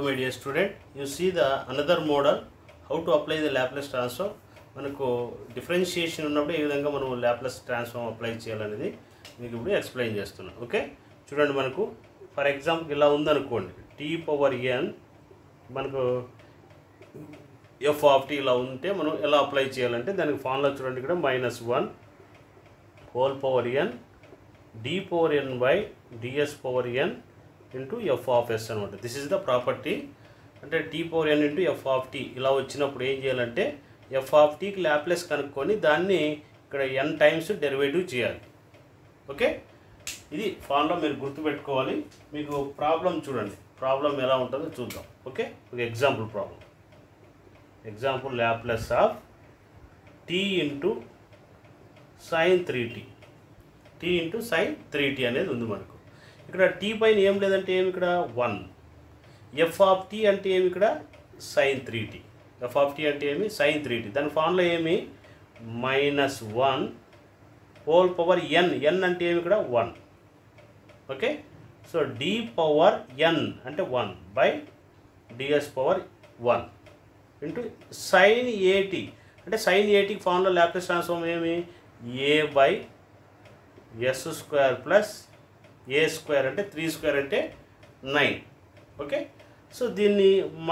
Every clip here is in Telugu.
my dear student, you see the another model how to apply the Laplace transform. మనకు డిఫరెన్షియేషన్ ఉన్నప్పుడు ఏ విధంగా మనం లాప్లాస్ ట్రాన్స్ఫార్మ్ అప్లై చేయాలనేది మీకు ఇప్పుడు ఎక్స్ప్లెయిన్ చేస్తున్నాను. ఓకే, చూడండి, మనకు ఫర్ ఎగ్జాంపుల్ ఇలా ఉందనుకోండి, t⁻n మనకు f(t) ఇలా ఉంటే మనం ఎలా అప్లై చేయాలంటే దానికి ఫార్ములా చూడండి, ఇక్కడ -1 (n) d⁻n/ds⁻n ఇంటూ f(s) అనమాట. This is the property. అంటే t⁻n ఇంటూ f(t) ఇలా వచ్చినప్పుడు ఏం చేయాలంటే f(t)కి లాప్లాస్ కనుక్కొని దాన్ని ఇక్కడ n టైమ్స్ డెరివేటివ్ చేయాలి. ఓకే, ఇది ఫార్ములా మీరు గుర్తుపెట్టుకోవాలి. మీకు ప్రాబ్లం చూడండి, ప్రాబ్లం ఎలా ఉంటుందో చూద్దాం. ఓకే, ఒక example problem. Example Laplace of t into sin 3t, t into sin 3t అనేది ఉంది మనకు. ఇక్కడ t పైన ఏం లేదంటే ఏమి, ఇక్కడ 1. f(t) అంటే ఏమి, ఇక్కడ sin 3t. f(t) అంటే ఏమి, sin 3t. దాని ఫార్ములా ఏమి, -1 (n). n అంటే ఏమి, ఇక్కడ 1. ఓకే, సో d⁻n అంటే 1/ds⁻1 ఇంటూ sin at. అంటే sin atకి ఫార్ములా లాప్లాస్ ట్రాన్స్ఫార్మ్ ఏమి, a/s² ప్లస్ a² అంటే 3² అంటే 9. ఓకే, సో దీన్ని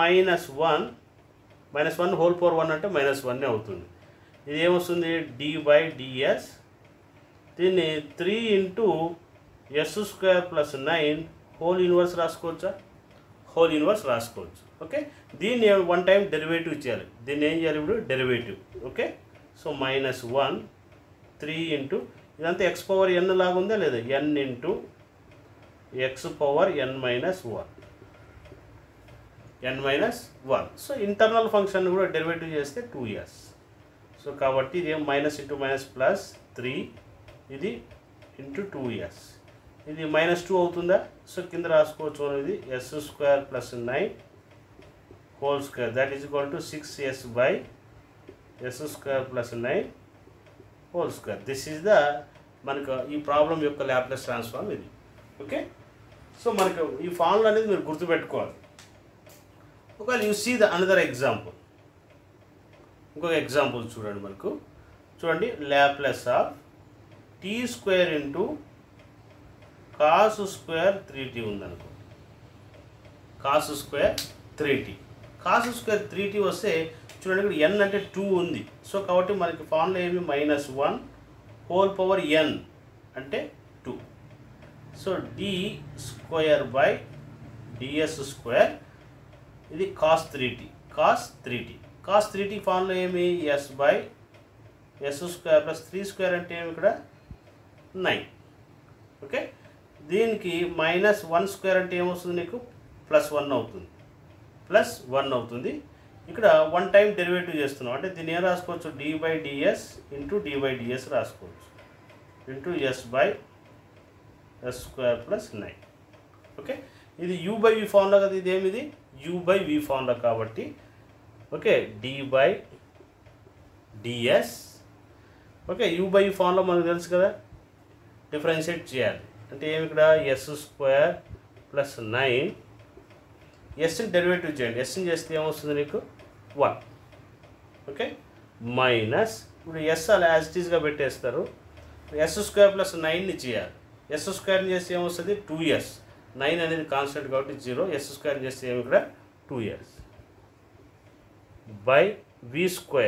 -1 హోల్ పవర్ 1 అంటే -1 అవుతుంది. ఇది ఏమొస్తుంది, d/ds. దీన్ని 3 into s² plus 9 whole inverse రాసుకోవచ్చా, హోల్ ఇన్వర్స్ రాసుకోవచ్చు. ఓకే, దీన్ని 1 టైం డెరివేటివ్ చేయాలి. దీన్ని ఏం చేయాలి ఇప్పుడు, డెరివేటివ్. ఓకే, సో -1 3 ఇంటూ ఇదంతా x⁻n లాగా ఉందా లేదా, n into x⁻n−1. So internal function కూడా డెరివేటివ్ చేస్తే 2s. సో కాబట్టి ఇది మైనస్ ఇంటూ మైనస్ ప్లస్ 3, ఇది ఇంటూ 2s, ఇది -2 అవుతుందా. సో కింద రాసుకోవచ్చు, ఇది s² plus 9 whole square that is equal to 6s/s² plus 9 whole square. This is the మనకు ఈ ప్రాబ్లం యొక్క లాప్లాస్ ట్రాన్స్ఫార్మ్ ఇది. ఓకే, సో మనకు ఈ ఫార్ములా అనేది మీరు గుర్తుపెట్టుకోవాలి. ఒకవేళ you see the another example, ఇంకొక ఎగ్జాంపుల్ చూడండి. మనకు చూడండి, Laplace of t² into cos² 3t ఉందనుకో. cos² 3t, cos² 3t వస్తే చూడండి, ఇక్కడ n అంటే 2 ఉంది. సో కాబట్టి మనకి ఫార్ములా ఏమి, -1 హోల్ పవర్ n అంటే 2. సో d²/ds², ఇది cos 3t. cos 3t formula ఏమి, s/s² ప్లస్ 3² అంటే ఏమి, ఇక్కడ 9. ఓకే, దీనికి -1² అంటే ఏమొస్తుంది నీకు, +1 అవుతుంది, +1 అవుతుంది. ఇక్కడ 1 టైం డెరివేటివ్ చేస్తున్నాం అంటే దీన్ని ఏం రాసుకోవచ్చు, d/ds ఇంటూ d/ds రాసుకోవచ్చు ఇంటూ s/s² ప్లస్ 9. ఓకే, ఇది u/v ఫార్ములా కదా, ఇది ఏమిది u/v ఫార్ములా కాబట్టి okay, d/ds. Okay, u/v formula మనకు తెలుసు కదా, డిఫరెన్షియేట్ చేయాలి అంటే ఏమి, ఇక్కడ s² ప్లస్ 9, ఎస్ని డెరివేటివ్ చేయండి. ఎస్ని చేస్తే ఏమొస్తుంది నీకు, 1. ఓకే, మైనస్ ఇప్పుడు ఎస్ అలా యాజ్ ఇట్ ఈస్గా పెట్టేస్తారు. s² ప్లస్ 9ని చేయాలి. s² చేస్తే ఏమొస్తుంది, 2s. 9 అనేది కాన్స్టెంట్ కాబట్టి 0. s² చేస్తే ఏమి, ఇక్కడ 2s by v²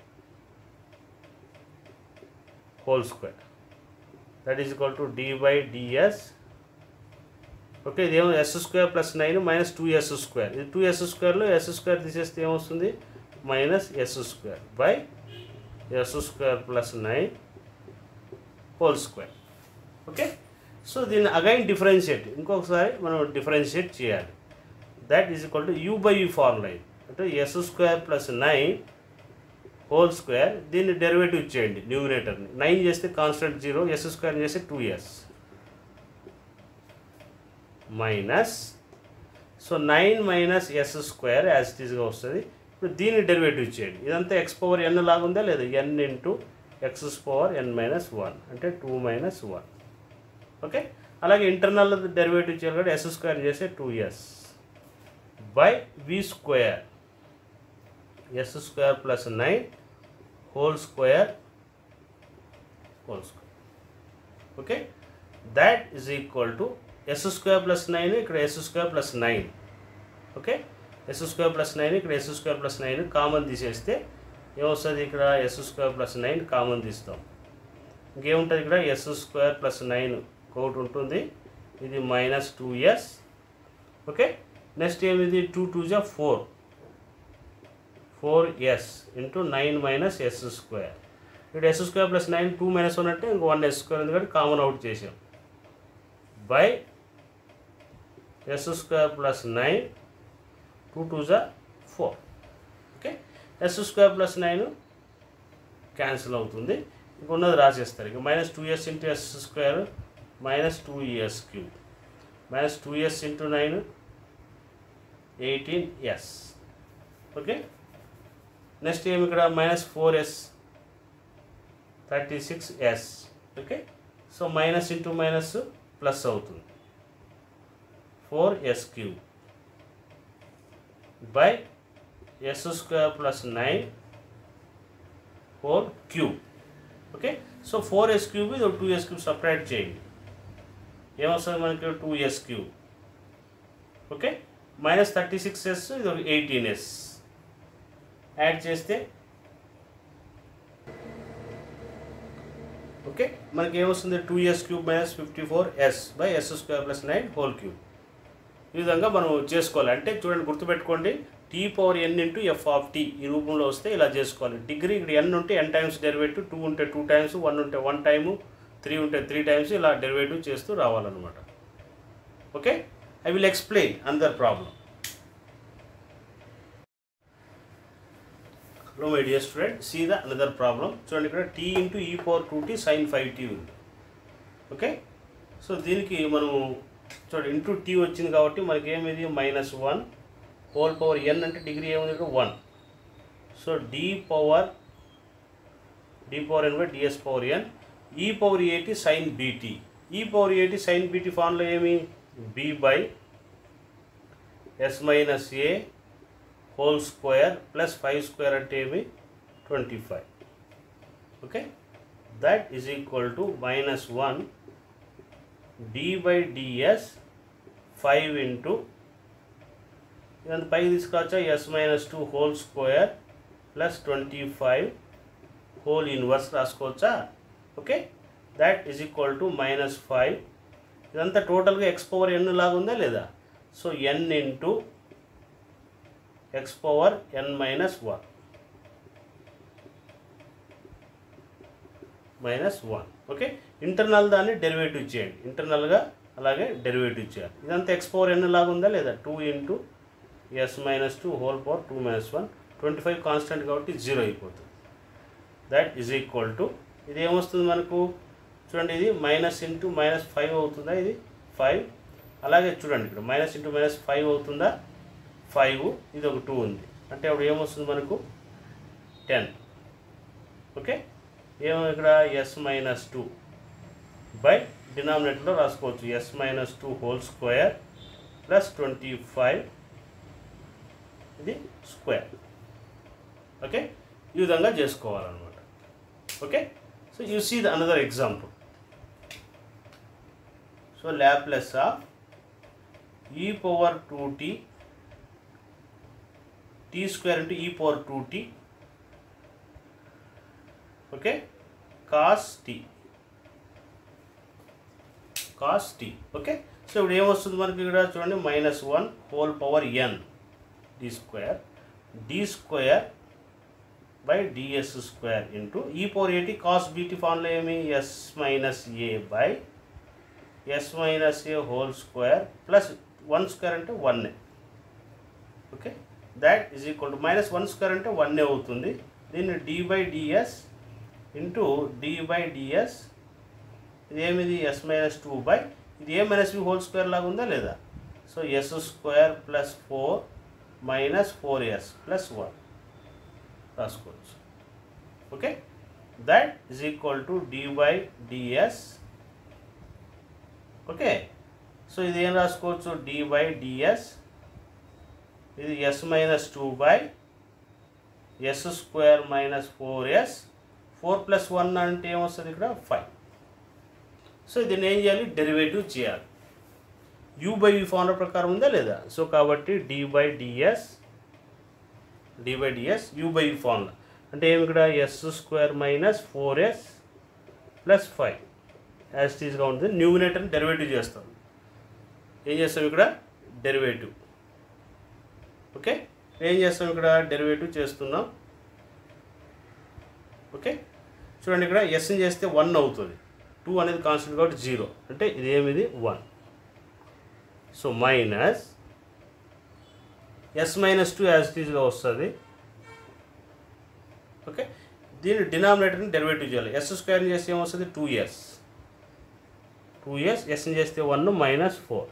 whole square that is equal to d/ds. Okay, ఇది ఏమో s² ప్లస్ 9 మైనస్ 2s². ఇది 2s²లో s² తీసేస్తే ఏమొస్తుంది, -s² by s² plus 9 whole square. Okay, so దీన్ని అగైన్ డిఫరెన్షియేట్, ఇంకొకసారి మనం డిఫరెన్షియేట్ చేయాలి. That is equal to u/v formula. అంటే s² ప్లస్ 9 హోల్ స్క్వేర్, దీన్ని డెరివేటివ్ చేయండి న్యూమినేటర్ని. 9 చేస్తే కాన్స్టెంట్ 0, s² చేస్తే 2s minus, so 9 minus s² as it ఈస్గా వస్తుంది. ఇప్పుడు దీన్ని డెరివేటివ్ చేయండి. ఇదంతా x⁻n లాగా ఉందా లేదా, n ఇంటూ x⁻n−1 అంటే 2 - 1. ఓకే, అలాగే ఇంటర్నల్ డెరివేటివ్ చేయాలి కాబట్టి s² చేస్తే 2s by v square s square plus 9 whole square. Okay, that is equal to s square plus 9 ఇక్కడ s square plus 9. ఓకే, s square plus 9 ఇక్కడ s square plus 9 కామన్ తీసేస్తే ఏమొస్తుంది? ఇక్కడ s square plus 9 కామన్ తీస్తాం. ఇంకేముంటుంది ఇక్కడ? s square plus 9 ఒకటి ఉంటుంది, ఇది మైనస్ 2s. ఓకే, నెక్స్ట్ ఏమిది? 2 2 జా 4s into 9 minus s square. ఇక్కడ s స్క్వేర్ ప్లస్ 9 2 మైనస్ 1 అంటే ఇంకో 1s స్క్వేర్, ఎందుకంటే కామన్ అవుట్ చేసాం. బై s స్క్వేర్ ప్లస్ 9 2 2 జా 4. ఓకే, s స్క్వేర్ ప్లస్ 9 క్యాన్సిల్ అవుతుంది, ఇంకొన్నది రాసేస్తారు. ఇక minus 2s into s square minus 2es cube minus 2s into 9 18s. ఓకే, నెక్స్ట్ ఏమి ఇక్కడ? Minus 4s 36s. Okay, so minus into minus plus అవుతుంది, 4s cube by s square plus 9 whole cube. Okay, so 4s cube ఇది 2s క్యూబ్ సపరేట్ చేయండి, ఏమొస్తుంది మనకి? 2s cube. Okay, minus 36s ఇది 18s యాడ్ చేస్తే ఓకే మనకి ఏమొస్తుంది? 2s cube minus 54s by s square plus 9 whole cube. ఈ విధంగా మనం చేసుకోవాలి. అంటే చూడండి, గుర్తుపెట్టుకోండి, t power n into f of t ఈ రూపంలో వస్తే ఇలా చేసుకోవాలి. డిగ్రీ ఇక్కడ n ఉంటే n టైమ్స్ డెరివేటివ్, 2 ఉంటే 2 టైమ్స్, 1 ఉంటే 1 టైము, 3 ఉంటే 3 టైమ్స్, ఇలా డెరివేటివ్ చేస్తూ రావాలన్నమాట. Okay, I will explain another problem. Hello my dear student, see the another problem. చూడండి, ఇక్కడ t into e power 2t sin 5t ఉంది. ఓకే, సో దీనికి మనము చూడండి ఇంటూ t వచ్చింది కాబట్టి మనకి ఏమిది? మైనస్ 1 హోల్ పవర్ n అంటే డిగ్రీ ఏముంది ఇక్కడ? 1. So d power n by ds power n e power at sin bt. e power at sin bt formula ఏమి? b by s minus a whole square plus 5 square అంటే ఏమి? 25. Okay, that is equal to minus 1 d by ds 5 into ఇదంతా పైకి తీసుకొచ్చా s minus 2 whole square plus 25 whole inverse రాసుకోవచ్చా? Okay, that is equal to minus 5. ఇదంతా టోటల్గా x పవర్ n లాగా ఉందా లేదా? So n into x power n minus 1 okay, internal దాన్ని డెరివేటివ్ చేయండి, ఇంటర్నల్గా అలాగే డెరివేటివ్ చేయాలి. ఇదంతా x పవర్ n లాగా ఉందా లేదా? 2 into s minus 2 whole power 2 minus 1, 25 constant కాబట్టి 0 అయిపోతుంది. దట్ ఈజ్ ఈక్వల్ టు ఇది ఏమొస్తుంది మనకు? చూడండి, ఇది మైనస్ ఇంటూ మైనస్ 5 అవుతుందా? ఇది 5. అలాగే చూడండి, ఇక్కడ మైనస్ ఇంటూ మైనస్ 5 అవుతుందా? 5, ఇది ఒక 2 ఉంది, అంటే అప్పుడు ఏమొస్తుంది మనకు? 10. ఓకే, ఏమో ఇక్కడ s మైనస్ 2 బై డినామినేటర్లో రాసుకోవచ్చు, s minus 2 whole square plus 25 ఇది స్క్వేర్. ఓకే, ఈ విధంగా చేసుకోవాలన్నమాట. Okay, so you see the another example. So Laplace of e power 2t t square into e power 2t okay cos t. Okay, so ఇప్పుడు ఏమొస్తుంది మనకి? ఇక్కడ చూడండి, minus 1 whole power n d square by ds square into e power at cos bt formula ఏమి? s minus a by s minus a whole square plus 1 square అంటే 1. Okay, that is equal to minus 1 square అంటే 1 అవుతుంది. దీన్ని d by ds into d by ds ఇది ఏమిది? s మైనస్ 2 బై ఇది a minus b whole square లాగా ఉందా లేదా? So s square plus 4 minus 4s plus 1 రాసుకోవచ్చు. Okay, that is equal to d by ds. Okay, so ఇది ఏం రాసుకోవచ్చు? d బై ds ఇది S minus 2 by S square minus 4s 4 plus 1 అంటే ఏమొస్తుంది ఇక్కడ 5. సో దీన్ని ఏం చేయాలి, డెరివేటివ్ చేయాలి. u బై v ఫార్ములా ప్రకారం ఉందా లేదా? సో కాబట్టి d by ds u by v formula అంటే ఏమి ఇక్కడ S square minus 4s plus 5 as it ఈస్గా ఉంటుంది. న్యూమినేటర్ని డెరివేటివ్ చేస్తాం. ఏం చేస్తాం ఇక్కడ డెరివేటివ్. ఓకే, ఏం చేస్తాం ఇక్కడ డెరివేటివ్ చేస్తున్నాం. ఓకే, చూడండి ఇక్కడ ఎస్ని చేస్తే 1 అవుతుంది, 2 అనేది కాన్స్టెంట్ కాబట్టి 0 అంటే ఇది ఏమిది 1. So minus S minus 2 as it ఈస్గా వస్తుంది. ఓకే, దీని డినామినేటర్ని డెరివేటివ్ చేయాలి. ఎస్ స్క్వేర్ని చేస్తే ఏమొస్తుంది 2s, ఎస్ని చేస్తే 1 మైనస్ 4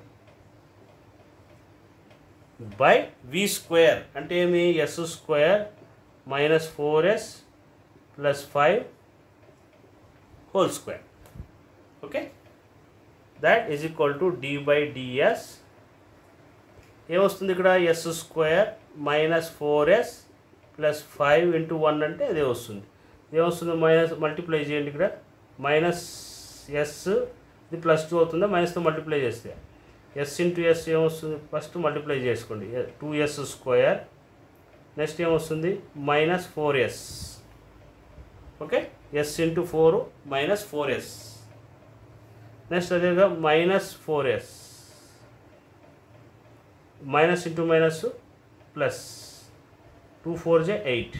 బై వి స్క్వేర్ అంటే ఏమి S square minus 4s plus 5 whole square. Okay, that is equal to d by ds. ఏమొస్తుంది ఇక్కడ S square minus 4s plus 5 into 1 అంటే అదే వస్తుంది. ఏమొస్తుంది మైనస్ మల్టిప్లై చేయండి. ఇక్కడ మైనస్ ఎస్ ఇది ప్లస్ 2 అవుతుందా, మైనస్తో మల్టిప్లై చేస్తే ఎస్ ఇంటూ ఎస్ ఏమొస్తుంది, ఫస్ట్ మల్టిప్లై చేసుకోండి 2s స్క్వేర్, నెక్స్ట్ ఏమొస్తుంది minus 4s. Okay, S into 4 minus 4s, next అదేగా minus 4s, minus into minus plus 2 4 8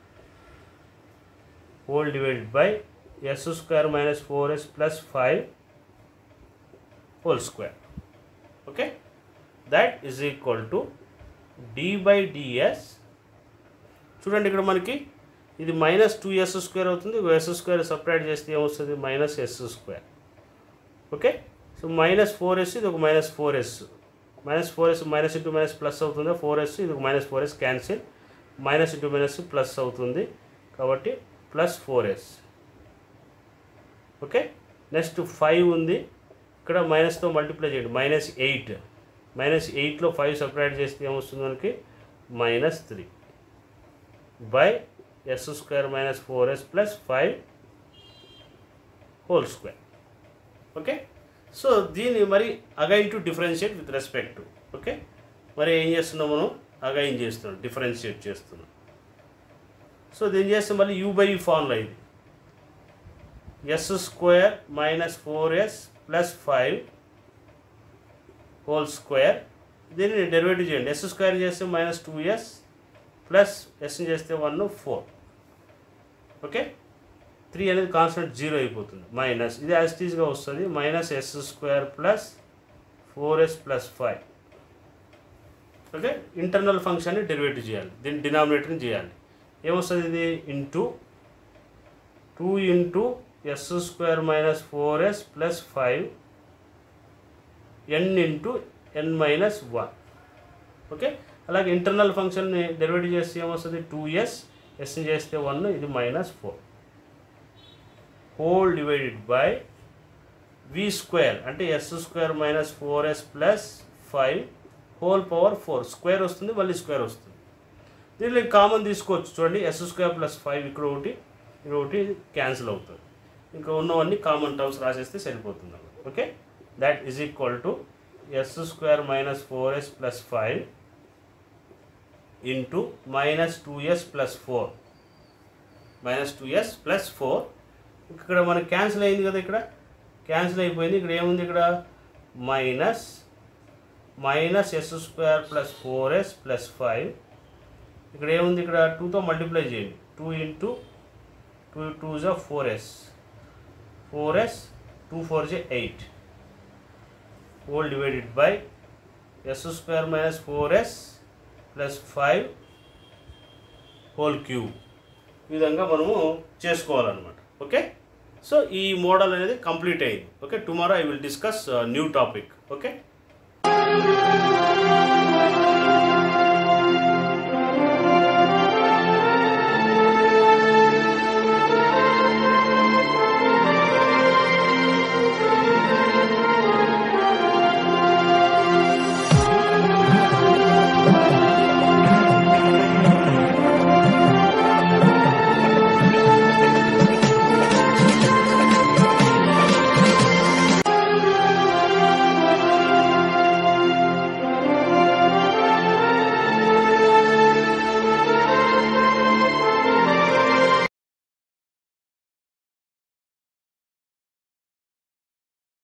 whole divided by S square minus 4s plus 5 whole square. Okay, that is equal to D by DS. చూడండి ఇక్కడ మనకి ఇది మైనస్ 2s స్క్వేర్ అవుతుంది, ఎస్ స్క్వేర్ సపరేట్ చేస్తే ఏమొస్తుంది minus S square. Okay, so minus 4s ఇది ఒక minus 4s, minus into minus plus అవుతుంది 4s, ఇది ఒక minus 4s cancel, minus into minus plus అవుతుంది కాబట్టి ప్లస్ 4s. ఓకే, నెక్స్ట్ 5 ఉంది, ఇక్కడ మైనస్తో మల్టిప్లై చేయండి మైనస్ 8, మైనస్ 8లో 5 సపరేట్ చేస్తే ఏమొస్తుంది మనకి minus 3 by S square minus 4s plus 5 whole square. Okay, so దీన్ని మరి again to differentiate with respect to. Okay, మరి ఏం చేస్తున్నాం మనం అగైన్ చేస్తున్నాం, డిఫరెన్షియేట్ చేస్తున్నాం. సో దీన్ని చేస్తే మళ్ళీ u బై v ఫార్ములా ఇది S square minus 4s plus 5 whole square. దీన్ని డెరివేటివ్ చేయండి. ఎస్ స్క్వేర్ చేస్తే మైనస్ 2s ప్లస్ ఎస్ని చేస్తే 1 4. ఓకే, 3 అనేది కాన్స్టెంట్ 0 అయిపోతుంది, మైనస్ ఇది యాజ్ ఇట్ ఈస్గా వస్తుంది minus S square plus 4s plus 5. Okay, internal ఫంక్షన్ని డెరివేటివ్ చేయాలి, దీన్ని డినామినేటర్ని చేయాలి. ఏమొస్తుంది ఇది into 2 into S square minus 4s plus 5 n into n minus 1. Okay, అలాగే ఇంటర్నల్ ఫంక్షన్ని డెరివేటివ్ చేస్తే ఏమొస్తుంది 2s, ఎస్ని చేస్తే 1, ఇది minus 4 whole divided by V square అంటే S square minus 4s plus 5 whole power 4. Square వస్తుంది మళ్ళీ స్క్వేర్ వస్తుంది, దీనిలో కామన్ తీసుకోవచ్చు. చూడండి ఎస్ స్క్వేర్ ప్లస్ 5 ఇక్కడ ఒకటి ఇక్కడ ఒకటి క్యాన్సిల్ అవుతుంది, ఇంకా ఉన్నవన్నీ కామన్ టర్మ్స్ రాసేస్తే సరిపోతుంది. Okay, that is equal to S square minus 4s plus 5 into minus 2s plus 4, minus 2s plus 4. ఇక్కడ మనకి క్యాన్సిల్ అయింది కదా, ఇక్కడ క్యాన్సిల్ అయిపోయింది. ఇక్కడ ఏముంది ఇక్కడ minus S square plus 4s plus 5. ఇక్కడ ఏముంది ఇక్కడ 2తో మల్టిప్లై చేయండి, 2 into 2 2 4s, 2 4 8 whole divided by S square minus 4s plus 5 whole cube. ఈ విధంగా మనము చేసుకోవాలన్నమాట. ఓకే, సో ఈ మోడల్ అనేది కంప్లీట్ అయింది. Okay, tomorrow I will discuss new topic. Okay.